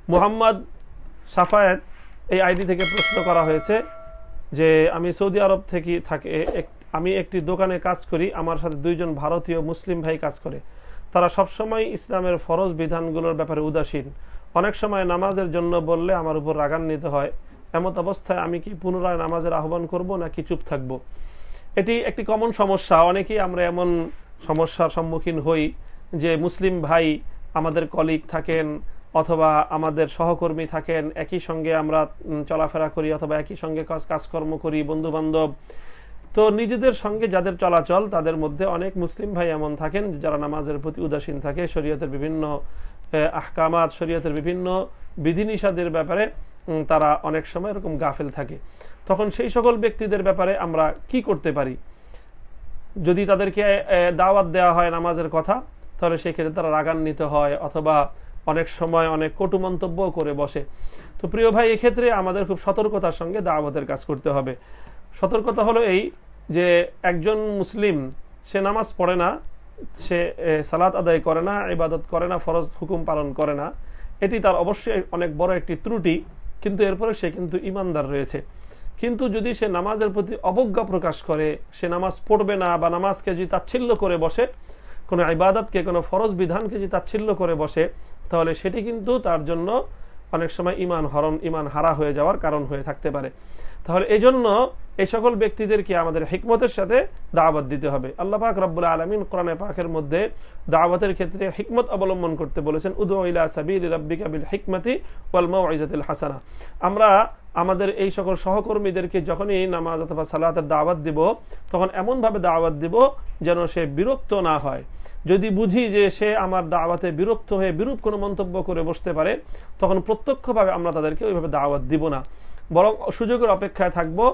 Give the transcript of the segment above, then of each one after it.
মোহাম্মদ সাফায়েত এই আইডি থেকে প্রশ্ন করা হয়েছে যে আমি সৌদি আরব থেকে আমি একটি দোকানে কাজ করি, আমার সাথে দুইজন ভারতীয় মুসলিম ভাই কাজ করে। তারা সবসময় ইসলামের ফরজ বিধানগুলোর ব্যাপারে উদাসীন। অনেক সময় নামাজের জন্য বললে আমার উপর রাগান্বিত হয়। এমত অবস্থায় আমি কি পুনরায় নামাজের আহ্বান করব নাকি চুপ থাকব? এটি একটি কমন সমস্যা। অনেকেই আমরা এমন সমস্যার সম্মুখীন হই যে মুসলিম ভাই আমাদের কলিগ থাকেন অথবা আমাদের সহকর্মী থাকেন, একই সঙ্গে আমরা চলাফেরা করি অথবা একই সঙ্গে কাজকর্ম করি, বন্ধু বান্ধব। তো নিজেদের সঙ্গে যাদের চলাচল তাদের মধ্যে অনেক মুসলিম ভাই এমন থাকেন যারা নামাজের প্রতি উদাসীন থাকে, শরীয়তের বিভিন্ন আহকামাত, শরীয়তের বিভিন্ন বিধিনিষেধের ব্যাপারে তারা অনেক সময় এরকম গাফেল থাকে। তখন সেই সকল ব্যক্তিদের ব্যাপারে আমরা কি করতে পারি? যদি তাদেরকে দাওয়াত দেওয়া হয় নামাজের কথা, তাহলে সেই ক্ষেত্রে তারা রাগান্বিত হয় অথবা অনেক সময় অনেক কটু মন্তব্য করে বসে। তো প্রিয় ভাই, এক্ষেত্রে আমাদের খুব সতর্কতার সঙ্গে দাওয়াতের কাজ করতে হবে। সতর্কতা হলো এই যে একজন মুসলিম সে নামাজ পড়ে না, সে সালাত আদায় করে না, ইবাদত করে না, ফরজ হুকুম পালন করে না, এটি তার অবশ্যই অনেক বড় একটি ত্রুটি, কিন্তু এরপরে সে কিন্তু ইমানদার রয়েছে। কিন্তু যদি সে নামাজের প্রতি অবজ্ঞা প্রকাশ করে, সে নামাজ পড়বে না বা নামাজকে যদি তাচ্ছিল্য করে বসে, কোনো ইবাদতকে, কোনো ফরজ বিধানকে যদি তাচ্ছিল্য করে বসে, তাহলে সেটি কিন্তু তার জন্য অনেক সময় ইমান হারা হয়ে যাওয়ার কারণ হয়ে থাকতে পারে। তাহলে এই জন্য এই সকল ব্যক্তিদেরকে আমাদের হিকমতের সাথে দাওয়াত দিতে হবে। আল্লাহ পাক রব্বুল আলামিন কোরআনে পাকের মধ্যে দাওয়াতের ক্ষেত্রে হিকমত অবলম্বন করতে বলেছেন, উদউ ইলা সাবিলি রাব্বিকা বিল হিকমতি ওয়াল মাউইজাতিল হাসানা। আমরা আমাদের এই সকল সহকর্মীদেরকে যখনই নামাজ অথবা সালাতের দাওয়াত দিব, তখন এমনভাবে দাওয়াত দিব যেন সে বিরক্ত না হয়। যদি বুঝি যে সে আমার দাওয়াতে বিরক্ত হয়ে বিরূপ কোনো মন্তব্য করে বসতে পারে, তখন প্রত্যক্ষভাবে আমরা তাদেরকে ওইভাবে দাওয়াত দিব না, বরং সুযোগের অপেক্ষায়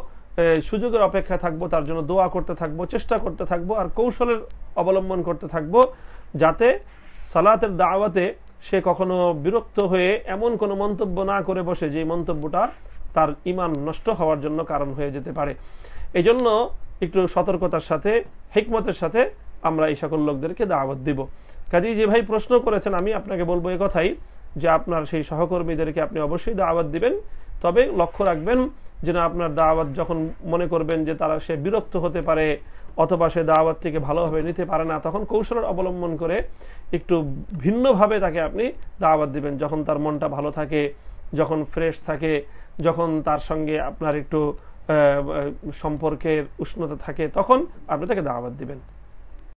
থাকবো, তার জন্য দোয়া করতে থাকবো, চেষ্টা করতে থাকবো, আর কৌশলের অবলম্বন করতে থাকবো, যাতে সালাতের দাওয়াতে সে কখনো বিরক্ত হয়ে এমন কোনো মন্তব্য না করে বসে যে মন্তব্যটা তার ঈমান নষ্ট হওয়ার জন্য কারণ হয়ে যেতে পারে। এই জন্য একটু সতর্কতার সাথে, হিকমতের সাথে আমরা এই সকল লোকদেরকে দাওয়াত দিব। কাজেই যে ভাই প্রশ্ন করেছেন, আমি আপনাকে বলবো এই কথাই যে আপনার সেই সহকর্মীদেরকে আপনি অবশ্যই দাওয়াত দিবেন, তবে লক্ষ্য রাখবেন যেন আপনার দাওয়াত যখন মনে করবেন যে সে বিরক্ত হতে পারে অথবা সে দাওয়াতটিকে ভালোভাবে নিতে পারে না, তখন কৌশলের অবলম্বন করে একটু ভিন্নভাবে তাকে আপনি দাওয়াত দিবেন। যখন তার মনটা ভালো থাকে, যখন ফ্রেশ থাকে, যখন তার সঙ্গে আপনার একটু সম্পর্কের উষ্ণতা থাকে, তখন আপনি তাকে দাওয়াত দিবেন।